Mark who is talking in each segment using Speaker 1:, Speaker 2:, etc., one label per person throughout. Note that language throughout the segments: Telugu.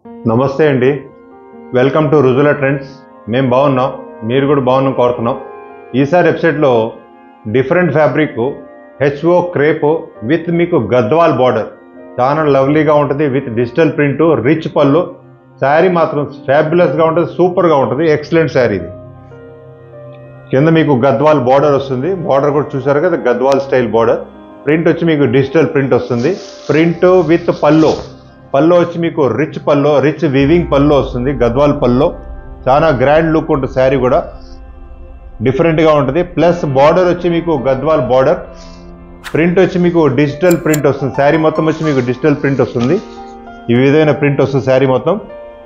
Speaker 1: నమస్తే అండి. Welcome to Rujula trends. మేము బాగున్నాం, మీరు కూడా బాగున్నాం కోరుతున్నాం. ఈసారి వెబ్సైట్లో డిఫరెంట్ ఫ్యాబ్రిక్ హెచ్ఓ క్రేప్ విత్ మీకు గద్వాల్ బార్డర్ చాలా లవ్లీగా ఉంటుంది. విత్ డిజిటల్ ప్రింట్, రిచ్ పళ్ళు. శారీ మాత్రం ఫ్యాబ్యులస్గా ఉంటుంది, సూపర్గా ఉంటుంది. ఎక్సలెంట్ శారీ ఇది. కింద మీకు గద్వాల్ బార్డర్ వస్తుంది. బార్డర్ కూడా చూసారు కదా, గద్వాల్ స్టైల్ బార్డర్. ప్రింట్ వచ్చి మీకు డిజిటల్ ప్రింట్ వస్తుంది. ప్రింట్ విత్ పల్లో వచ్చి మీకు rich pallu, rich weaving pallu వస్తుంది. గద్వాల్ పల్లో చాలా గ్రాండ్ లుక్ ఉంటుంది. శారీ కూడా డిఫరెంట్గా ఉంటుంది. ప్లస్ బార్డర్ వచ్చి మీకు గద్వాల్ బార్డర్, ప్రింట్ వచ్చి మీకు డిజిటల్ ప్రింట్ వస్తుంది. శారీ మొత్తం వచ్చి మీకు డిజిటల్ ప్రింట్ వస్తుంది. ఈ విధమైన ప్రింట్ వస్తుంది శారీ మొత్తం.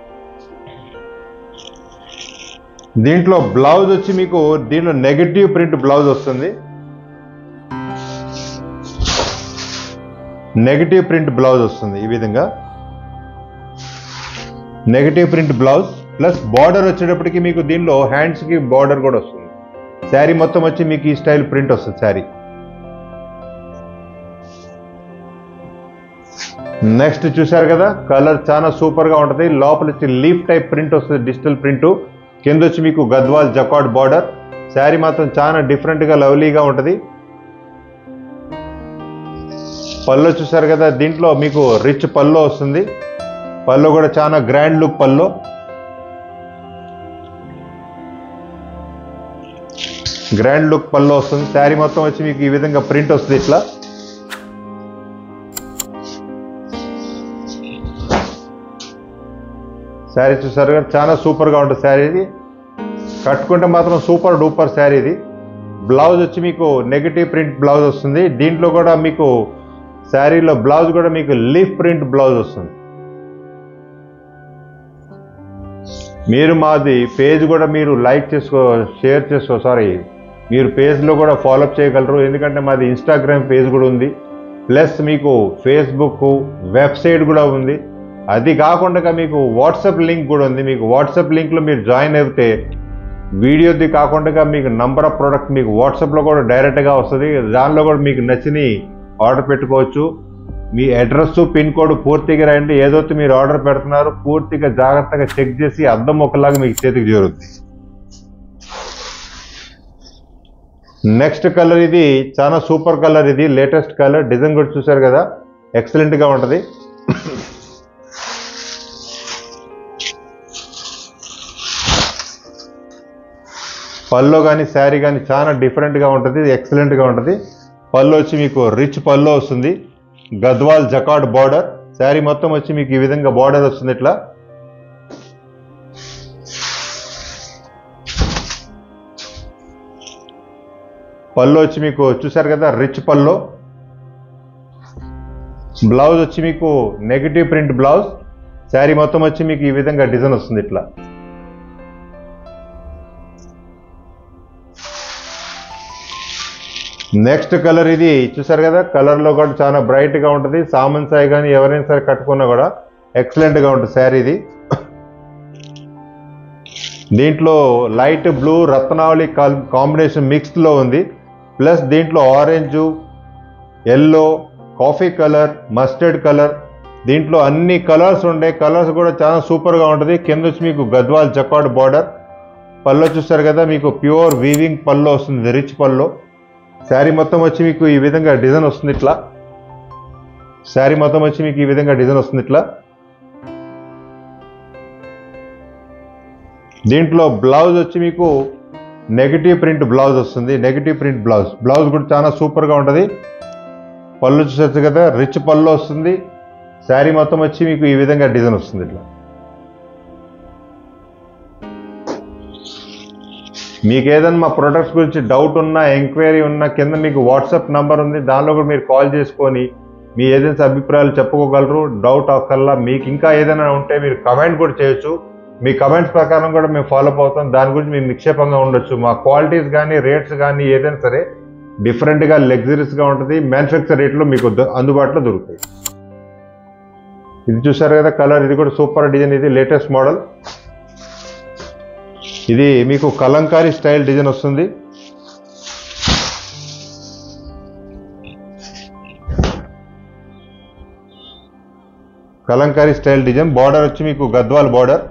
Speaker 1: దీంట్లో బ్లౌజ్ వచ్చి మీకు దీంట్లో నెగటివ్ ప్రింట్ బ్లౌజ్ వస్తుంది. నెగటివ్ ప్రింట్ బ్లౌజ్ వస్తుంది. ఈ విధంగా negative print blouse plus border వచ్చేటప్పటికి మీకు దీనిలో హ్యాండ్స్కి బార్డర్ కూడా వస్తుంది. శారీ మొత్తం వచ్చి మీకు ఈ స్టైల్ ప్రింట్ వస్తుంది. శారీ నెక్స్ట్ చూసారు కదా, కలర్ చాలా సూపర్గా ఉంటుంది. లోపల వచ్చి లీఫ్ టైప్ ప్రింట్ వస్తుంది, డిజిటల్ ప్రింట్. కింద వచ్చి మీకు గద్వాల్ జకార్డ్ బార్డర్. శారీ మాత్రం చాలా డిఫరెంట్గా లవ్లీగా ఉంటుంది. పల్లో చూసారు కదా, దీంట్లో మీకు రిచ్ పల్లో వస్తుంది. పల్లో కూడా చాలా grand look pallu. Grand look pallu వస్తుంది. శారీ మొత్తం వచ్చి మీకు ఈ విధంగా ప్రింట్ వస్తుంది. ఇట్లా శారీ చూసారు కదా, చాలా సూపర్గా ఉంటుంది శారీ. ఇది కట్టుకుంటే మాత్రం సూపర్ డూపర్ శారీ ఇది. బ్లౌజ్ వచ్చి మీకు నెగటివ్ ప్రింట్ బ్లౌజ్ వస్తుంది. దీంట్లో కూడా మీకు శారీలో బ్లౌజ్ కూడా మీకు లీఫ్ ప్రింట్ బ్లౌజ్ వస్తుంది. మీరు మాది పేజ్ కూడా మీరు లైక్ షేర్ మీరు పేజ్లో కూడా ఫాలోఅప్ చేయగలరు. ఎందుకంటే మాది ఇన్స్టాగ్రామ్ పేజ్ కూడా ఉంది. ప్లస్ మీకు ఫేస్బుక్ వెబ్సైట్ కూడా ఉంది. అది కాకుండా మీకు వాట్సాప్ లింక్ కూడా ఉంది. మీకు వాట్సాప్ లింక్లో మీరు జాయిన్ అయితే వీడియోది కాకుండా మీకు నంబర్ ఆఫ్ ప్రోడక్ట్ మీకు వాట్సాప్లో కూడా డైరెక్ట్గా వస్తుంది. దానిలో కూడా మీకు నచ్చిని ఆర్డర్ పెట్టుకోవచ్చు. మీ అడ్రస్, పిన్ కోడ్ పూర్తిగా రాయండి. ఏదైతే మీరు ఆర్డర్ పెడుతున్నారో పూర్తిగా జాగ్రత్తగా చెక్ చేసి అద్దం ఒకలాగా మీకు చేతికి చేరుద్ది. నెక్స్ట్ కలర్ ఇది చాలా సూపర్ కలర్. ఇది లేటెస్ట్ కలర్. డిజైన్ కూడా చూసారు కదా, ఎక్సలెంట్గా ఉంటుంది. పల్లో కానీ శారీ కానీ చాలా డిఫరెంట్గా ఉంటుంది, ఎక్సలెంట్గా ఉంటుంది. పల్లో వచ్చి మీకు రిచ్ పల్లో వస్తుంది. Gadwal jacquard border. శారీ మొత్తం వచ్చి మీకు ఈ విధంగా బార్డర్ వస్తుంది. ఇట్లా పల్లో వచ్చి మీకు చూసారు కదా, రిచ్ పల్లో. బ్లౌజ్ వచ్చి మీకు నెగటివ్ ప్రింట్ బ్లౌజ్. శారీ మొత్తం వచ్చి మీకు ఈ విధంగా డిజైన్ వస్తుంది. ఇట్లా నెక్స్ట్ కలర్ ఇది చూసారు కదా, కలర్లో కూడా చాలా బ్రైట్గా ఉంటుంది. సామన్ సాయి కానీ ఎవరైనా సరే కట్టుకున్నా కూడా ఎక్సలెంట్గా ఉంటుంది శారీ ఇది. దీంట్లో లైట్ బ్లూ రత్నావళి కాంబినేషన్ మిక్స్డ్లో ఉంది. ప్లస్ దీంట్లో orange, yellow, coffee colour, mustard colour, దీంట్లో అన్ని కలర్స్ ఉండే. కలర్స్ కూడా చాలా సూపర్గా ఉంటుంది. కింద వచ్చి మీకు గద్వాల్ జకార్డ్ బార్డర్. పల్లో చూస్తారు కదా, మీకు ప్యూర్ వీవింగ్ పల్లో వస్తుంది, రిచ్ పల్లో. శారీ మొత్తం వచ్చి మీకు ఈ విధంగా డిజైన్ వస్తుంది. ఇట్లా శారీ మొత్తం వచ్చి మీకు ఈ విధంగా డిజైన్ వస్తుంది. ఇట్లా దీంట్లో బ్లౌజ్ వచ్చి మీకు నెగటివ్ ప్రింట్ బ్లౌజ్ వస్తుంది. నెగటివ్ ప్రింట్ బ్లౌజ్ కూడా చాలా సూపర్గా ఉంటుంది. పళ్ళు చూసొచ్చు కదా, రిచ్ పళ్ళు వస్తుంది. శారీ మొత్తం వచ్చి మీకు ఈ విధంగా డిజైన్ వస్తుంది. ఇట్లా మీకు ఏదైనా మా ప్రొడక్ట్స్ గురించి డౌట్ ఉన్నా, ఎంక్వైరీ ఉన్నా కింద మీకు వాట్సాప్ నంబర్ ఉంది. దానిలో కూడా మీరు కాల్ చేసుకొని మీ ఏదైనా అభిప్రాయాలు చెప్పుకోగలరు. డౌట్ అక్కర్లా. మీకు ఇంకా ఏదైనా ఉంటే మీరు కమెంట్ కూడా చేయొచ్చు. మీ కమెంట్స్ ప్రకారం కూడా మేము ఫాలోఅప్ అవుతాం. దాని గురించి మేము నిక్షేపంగా ఉండొచ్చు. మా క్వాలిటీస్ కానీ రేట్స్ కానీ ఏదైనా సరే డిఫరెంట్గా లగ్జరీస్గా ఉంటుంది. మ్యానుఫ్యాక్చర్ రేట్లో మీకు అందుబాటులో దొరుకుతాయి. ఇది చూసారు కదా కలర్. ఇది కూడా సూపర్ డిజైన్. ఇది లేటెస్ట్ మోడల్. ఇది మీకు కలంకారీ స్టైల్ డిజైన్ వస్తుంది. Kalamkari style design. బార్డర్ వచ్చి మీకు గద్వాల్ బార్డర్.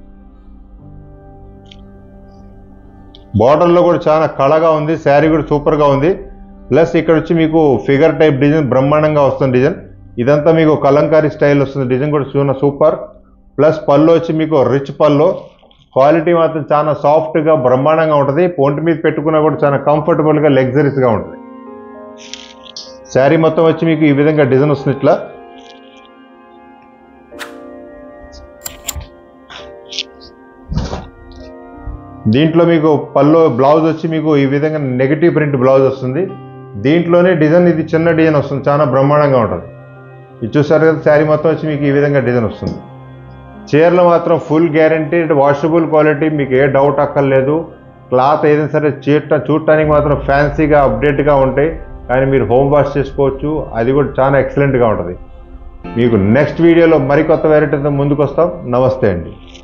Speaker 1: బార్డర్లో కూడా చాలా కళగా ఉంది. శారీ కూడా సూపర్గా ఉంది. ప్లస్ ఇక్కడ వచ్చి మీకు ఫిగర్ టైప్ డిజైన్ బ్రహ్మాండంగా వస్తుంది డిజైన్. ఇదంతా మీకు కలంకారీ స్టైల్ వస్తుంది. డిజైన్ కూడా చూన సూపర్. ప్లస్ పళ్ళు వచ్చి మీకు రిచ్ పళ్ళు. క్వాలిటీ మాత్రం చాలా సాఫ్ట్గా బ్రహ్మాండంగా ఉంటుంది. ఒంటి మీద పెట్టుకున్నా కూడా చాలా కంఫర్టబుల్గా లగ్జరీస్గా ఉంటుంది. శారీ మొత్తం వచ్చి మీకు ఈ విధంగా డిజైన్ వస్తుంది. ఇట్లా దీంట్లో మీకు పళ్ళు బ్లౌజ్ వచ్చి మీకు ఈ విధంగా నెగిటివ్ ప్రింట్ బ్లౌజ్ వస్తుంది. దీంట్లోనే డిజైన్ ఇది చిన్న డిజైన్ వస్తుంది. చాలా బ్రహ్మాండంగా ఉంటుంది. ఇది చూసారు కదా, శారీ మొత్తం వచ్చి మీకు ఈ విధంగా డిజైన్ వస్తుంది. చీరలు మాత్రం ఫుల్ గ్యారంటీడ్ వాషబుల్ క్వాలిటీ, మీకు ఏ డౌట్ అక్కర్లేదు. క్లాత్ ఏదైనా సరే చూడటానికి మాత్రం ఫ్యాన్సీగా అప్డేట్గా ఉంటాయి, కానీ మీరు హోమ్ వాష్ చేసుకోవచ్చు. అది కూడా చాలా ఎక్సలెంట్గా ఉంటుంది. మీకు నెక్స్ట్ వీడియోలో మరికొత్త వెరైటీతో ముందుకు వస్తాం. నమస్తే అండి.